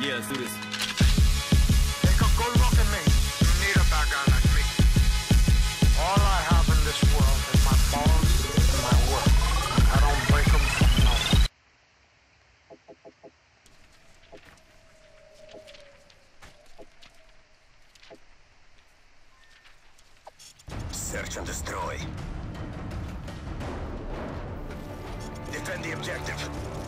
Yeah, let's do this. Take a good look at me. You need a bad guy like me. All I have in this world is my balls and my work. I don't break them for no one. Search and destroy. Defend the objective.